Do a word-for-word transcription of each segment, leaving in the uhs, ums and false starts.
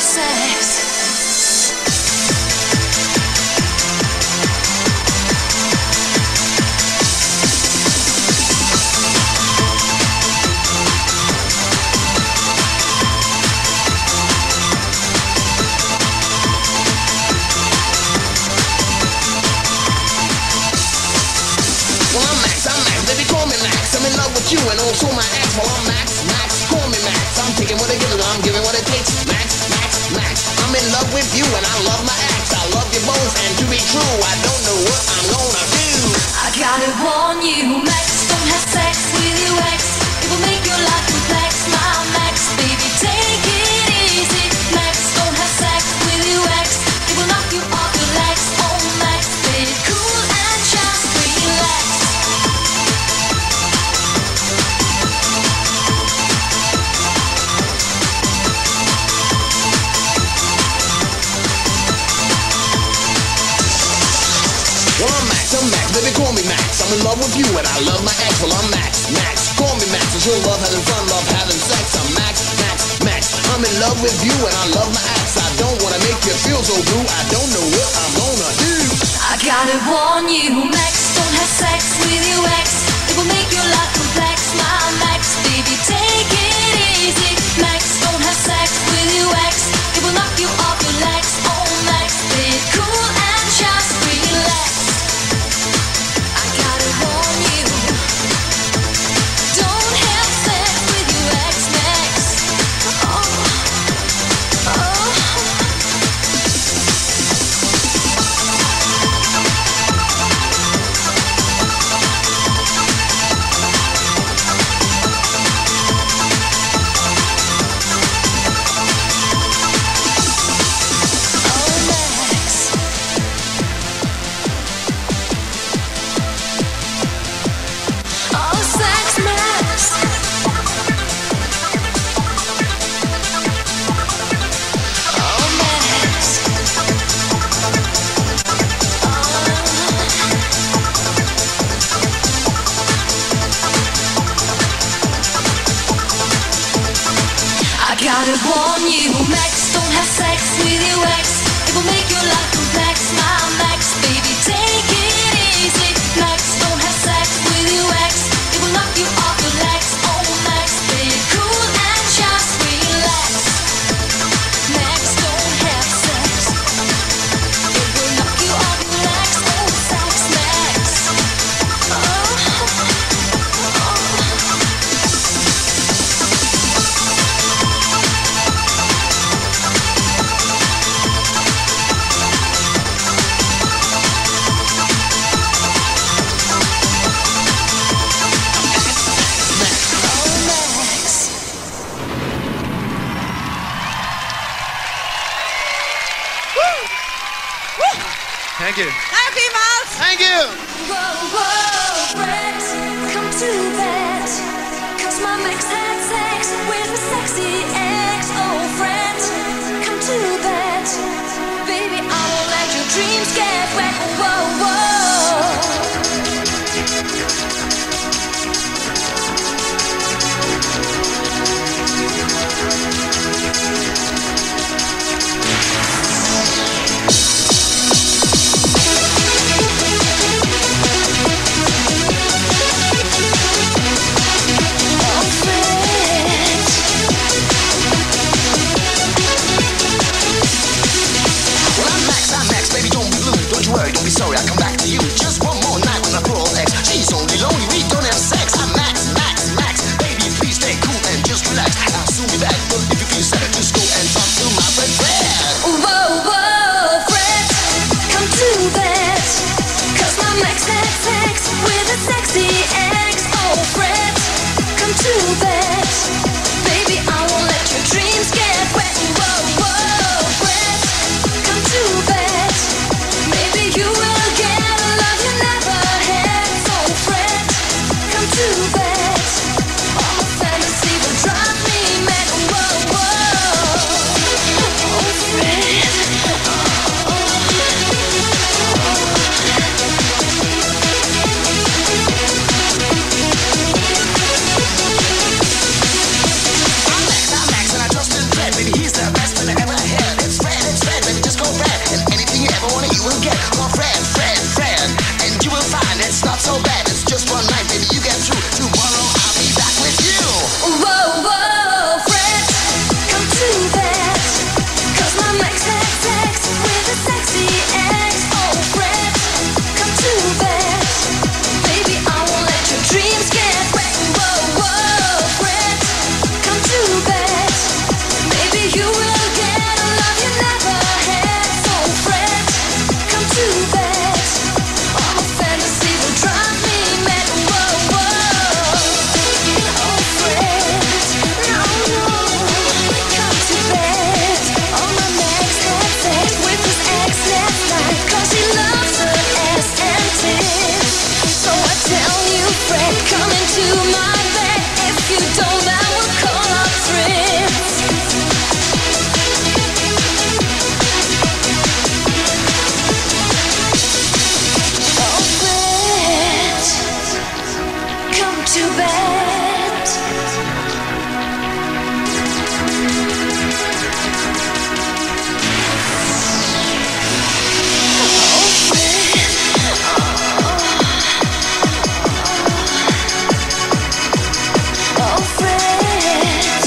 sex. Well, I'm Max, I'm Max, baby, call me Max. I'm in love with you and also my ex. Well, I'm Max, Max, call me Max. I'm taking what it gives, I'm giving what it takes. Max, Max, Max, I'm in love with you and I love my ex. I love you both, and to be true, I don't know what I'm gonna do. I gotta warn you, Max, don't have sex with your ex. It will make your life complex. My Max, baby, take it easy. Max, don't have sex with your ex. It will knock you off your legs. Oh, Max, baby, cool and just relax. Well, I'm Max, I'm Max, baby, call me Max. I'm in love with you and I love my ex. Well, I'm Max, Max, call me Max. It's your love, having fun, love, having sex. I'm Max, Max, Max. I'm in love with you and I love my ex. I don't wanna make you feel so blue. I don't know what I'm gonna do. I gotta warn you, Max, don't have sex with your ex. It will make your life complex. My Max, baby, take it easy. Max, don't have sex with your ex. It will knock you off your legs. Oh, Max, baby, cool and just relax. I gotta warn you, don't have sex with your ex, Max. Oh, oh. I gotta warn you, Max, don't have sex with your ex. It will make your life complex. My Max, baby, take it easy. Max, don't have sex with your ex. It will knock you off your legs. Oh, Max, baby, cool and just relax. Max, don't have sex. It will knock you off your legs. Oh, sex, Max. Oh, oh. Thank you. Hi, females. Thank you. Whoa, whoa, friends, come to bed. Cause my Max had sex with a sexy ex. Oh, friends, come to bed. Baby, I won't let your dreams get wet. Whoa, whoa. Oh, friends, so bad. It's just one night, baby, you get through. Tomorrow I'll be back with you. Whoa, whoa, friends, come to bed. Cause my Max had sex with a sexy ex. Oh, friends, come to bed. Baby, I won't let your dreams get wet. Whoa, whoa, friends, come to bed. Maybe you will get a love you never had. So, friends, come to bed. All my fantasy will drive me mad. Whoa, whoa. Oh, friends, no, no, come to bed. All my Max had sex with his ex last night. Cause he loves her ass and tits. So I tell you, Fred, come into my bed. If you don't, I will call our friends. Oh, Fred, come to bed. Oh, Fred, oh, Fred.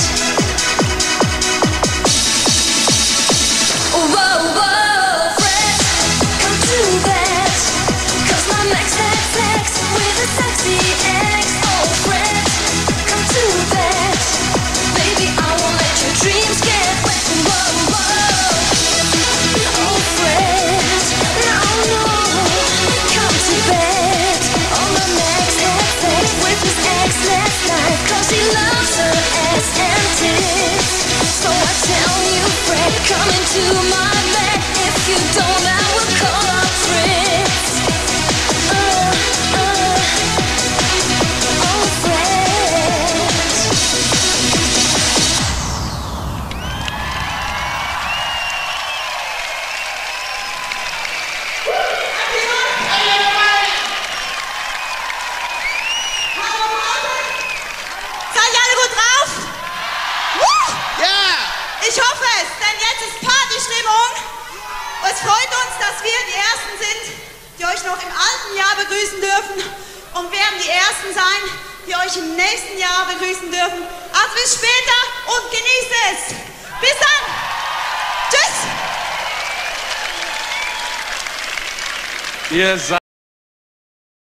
Whoa, whoa, Fred, come to bed. Cause my Max had sex with a sexy ex. Oh, Fred, come to bed. Baby, I won't let your dreams get wet. Whoa, whoa. Oh, Fred, no, no, come to bed. Oh, my Max had sex with his ex last night. Cause he loves her ass and tits. So I tell you, Fred, come into my bed. If you don't, I will call our friends. Uh, uh, oh, Fred. Seid ihr alle gut drauf? Woo! Yeah! Ich hoffe es, denn jetzt ist Partystimmung. Es freut uns, dass wir die Ersten sind, die euch noch im alten Jahr begrüßen dürfen und werden die Ersten sein, die euch im nächsten Jahr begrüßen dürfen. Also bis später und genießt es. Bis dann. Tschüss. Ihr seid